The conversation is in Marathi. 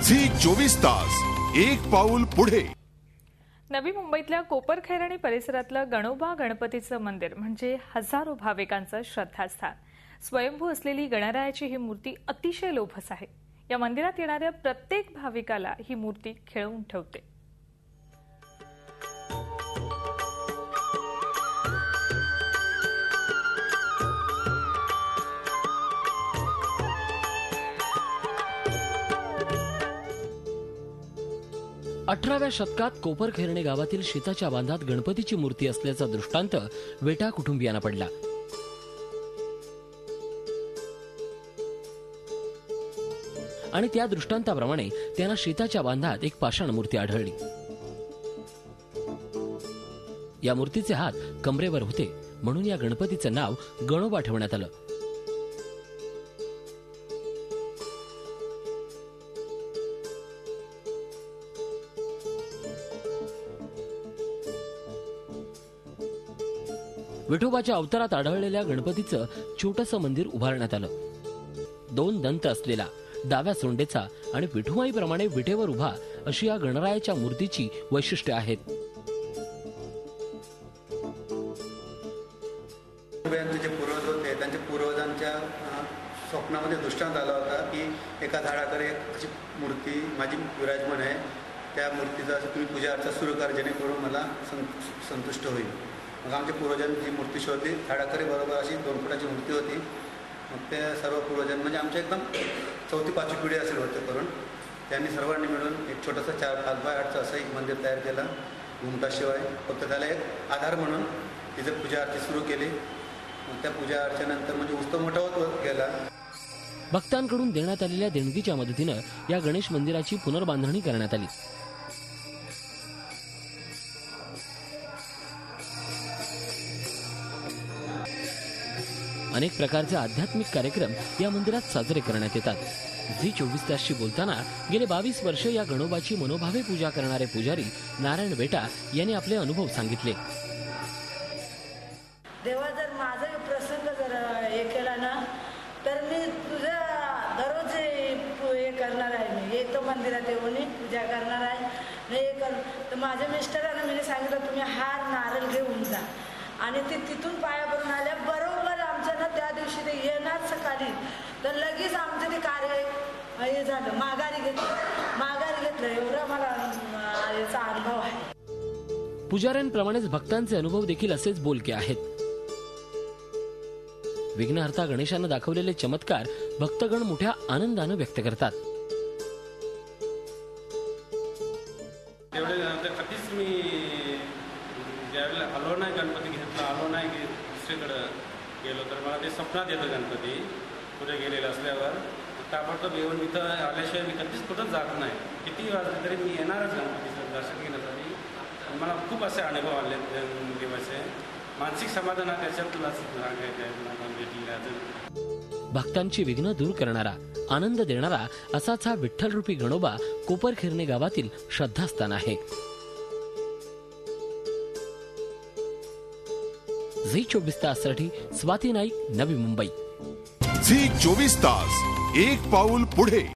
झी 24 तास एक पाऊल पुढे। नवी मुंबईतल्या कोपरखैरणे आणि परिसरातलं गणोबा गणपतीचं मंदिर म्हणजे हजारो भाविकांचं श्रद्धास्थान। स्वयंभू असलेली गणरायाची ही मूर्ती अतिशय लोभस आहे। या मंदिरात येणाऱ्या प्रत्येक भाविकाला ही मूर्ती खिळवून ठेवते। अठराव्या शतकात कोपरखैरणे गावातील शेताच्या बांधात गणपतीची मूर्ती असल्याचा दृष्टांत वेटा कुटुंबियांना पडला। आणि त्या दृष्टांताप्रमाणे त्यांना शेताच्या बांधात एक पाषाण मूर्ती आढळली। या मूर्तीचे हात कमरेवर होते म्हणून या गणपतीचे नाव गणोबा ठेवण्यात आलं। विठोबाच्या अवतारात आढळलेल्या गणपतीचं छोटंसं मंदिर उभारण्यात आलं। 2 दंत असलेला, डाव्या सोंडेचा आणि विठुमाईप्रमाणे विटेवर उभा अशी या गणरायाच्या मूर्तीची वैशिष्ट्ये आहेत। जे पूर्वज होते त्यांच्या पूर्वजांच्या स्वप्नामध्ये दृष्टांत आला होता की एका झाडाकडे अशी मूर्ती माझी विराजमान आहे, त्या मूर्तीचा तुम्ही पूजा अर्चा सुरू करा जेणेकरून मला संतुष्ट होईल। मग आमच्या पूर्वजांनी जी मूर्ती शोधली, झाडाकडे बरोबर अशी 2 फुटाची मूर्ती होती। मग ते सर्व पूर्वजन म्हणजे आमच्या एकदम 4थी-5वी पिढी असेल होते करून त्यांनी सर्वांनी मिळून एक छोटंसं 4x8चं असं एक मंदिर तयार केलं। घुमटाशिवाय फक्त त्याला एक आधार म्हणून तिचं पूजा अर्चा सुरू केली। मग त्या पूजा अर्चेनंतर म्हणजे उत्सव मोठा होत गेला। भक्तांकडून देण्यात आलेल्या देणगीच्या मदतीनं या गणेश मंदिराची पुनर्बांधणी करण्यात आली। अनेक प्रकारचे आध्यात्मिक कार्यक्रम या मंदिरात साजरे करण्यात येतात। झी 24 तासशी बोलताना गेले 22 वर्ष या गणोबाची मनोभावे पूजा करणारे पुजारी नारायण वेटा यांनी आपले अनुभव सांगितले। देवा जर माझा प्रसंग जर हे केला ना तर मी तुझा दररोज हे करणार आहे। मी येतो मंदिरात येऊन पूजा करणार आहे। नाही तर माझ्या मिस्टरांना मी सांगितलं तुम्ही हार नारळ घेऊन जा आणि ते तिथून पाया पडून आल्या बरोबर आमचं ना त्या दिवशी ते येणार सकाळी तर लगेच आमचं ते कार्य हे झालं, माघारी घेतलं एवढा मला याचा अनुभव आहे। पुजाऱ्यांप्रमाणेच भक्तांचे अनुभव देखील असेच बोलके आहेत। विघ्नहर्ता गणेशानं दाखवलेले चमत्कार भक्तगण मोठ्या आनंदानं व्यक्त करतात। कधीच मी ज्यावेळेला आलो नाही गणपती घेतला, आलो नाही की दुसरीकडे गेलो तर मला ते स्वप्नात येतं गणपती पुढे गेलेलं असल्यावर ताबडतोब येऊन इथं आल्याशिवाय मी कधीच कुठंच जात नाही। किती वाजले तरी मी येणारच गणपतीचं दर्शन घेण्यासाठी। मला खूप असे अनुभव आले देवाचे, मानसिक समाधान त्याच्यातूनच भक्तांची विघ्न दूर करणारा, आनंद देणारा असाच हा विठ्ठलरूपी गणोबा कोपरखैरणे गावातील श्रद्धास्थान आहे। झी 24 ताससाठी स्वाती नाईक, नवी मुंबई। झी 24 तास एक पाऊल पुढे।